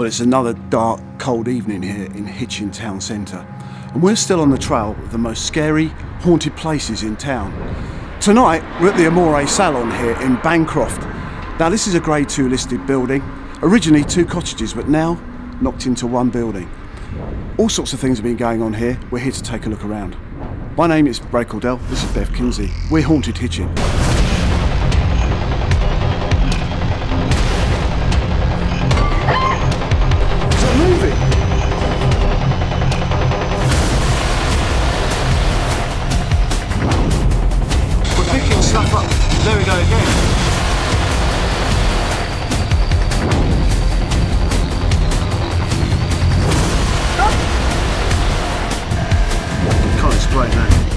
it's another dark, cold evening here in Hitchin town centre, and we're still on the trail of the most scary, haunted places in town. Tonight, we're at the Amore Salon here in Bancroft. Now, this is a Grade 2 listed building, originally 2 cottages, but now knocked into one building. All sorts of things have been going on here. We're here to take a look around. My name is Ray Cordell, this is Bev Kinsey. We're Haunted Hitchin. Stuff up. There we go again. Can't explain that.